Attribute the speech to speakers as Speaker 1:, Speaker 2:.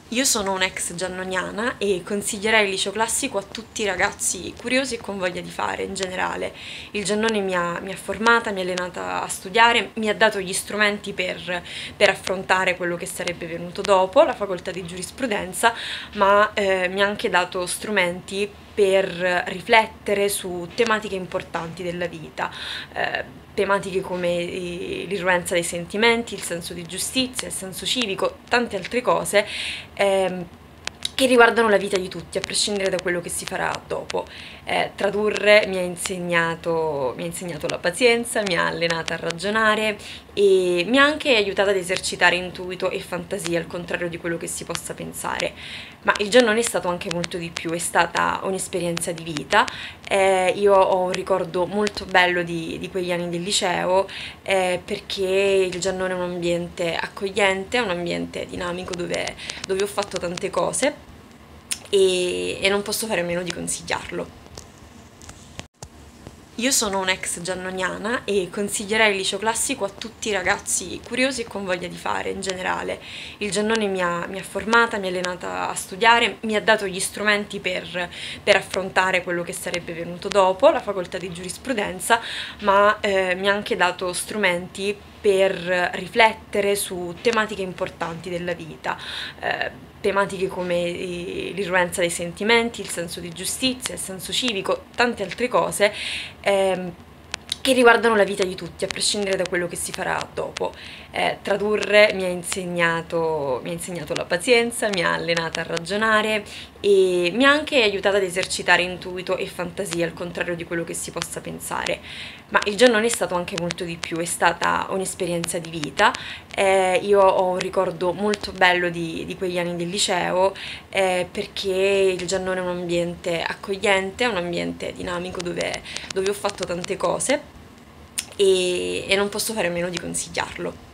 Speaker 1: Io sono un'ex giannoniana e consiglierei il liceo classico a tutti i ragazzi curiosi e con voglia di fare in generale. Il Giannone mi ha formata, mi ha allenata a studiare, mi ha dato gli strumenti per affrontare quello che sarebbe venuto dopo, la facoltà di giurisprudenza, ma mi ha anche dato strumenti per riflettere su tematiche importanti della vita, tematiche come l'irruenza dei sentimenti, il senso di giustizia, il senso civico, tante altre cose ehm, che riguardano la vita di tutti, a prescindere da quello che si farà dopo. Tradurre mi ha insegnato la pazienza, mi ha allenata a ragionare e mi ha anche aiutata ad esercitare intuito e fantasia, al contrario di quello che si possa pensare. Ma il Giannone è stato anche molto di più, è stata un'esperienza di vita. Io ho un ricordo molto bello di quegli anni del liceo, perché il Giannone è un ambiente accogliente, è un ambiente dinamico dove ho fatto tante cose e non posso fare a meno di consigliarlo. Io sono un'ex giannoniana e consiglierei il liceo classico a tutti i ragazzi curiosi e con voglia di fare in generale. Il Giannone mi ha formata, mi ha allenata a studiare, mi ha dato gli strumenti per affrontare quello che sarebbe venuto dopo, la facoltà di giurisprudenza, ma mi ha anche dato strumenti per riflettere su tematiche importanti della vita, tematiche come l'irruenza dei sentimenti, il senso di giustizia, il senso civico, tante altre cose ehm, che riguardano la vita di tutti, a prescindere da quello che si farà dopo. Tradurre mi ha insegnato la pazienza, mi ha allenata a ragionare e mi ha anche aiutata ad esercitare intuito e fantasia, al contrario di quello che si possa pensare. Ma il Giannone è stato anche molto di più, è stata un'esperienza di vita. Io ho un ricordo molto bello di quegli anni del liceo, perché il Giannone è un ambiente accogliente, è un ambiente dinamico dove ho fatto tante cose e non posso fare a meno di consigliarlo.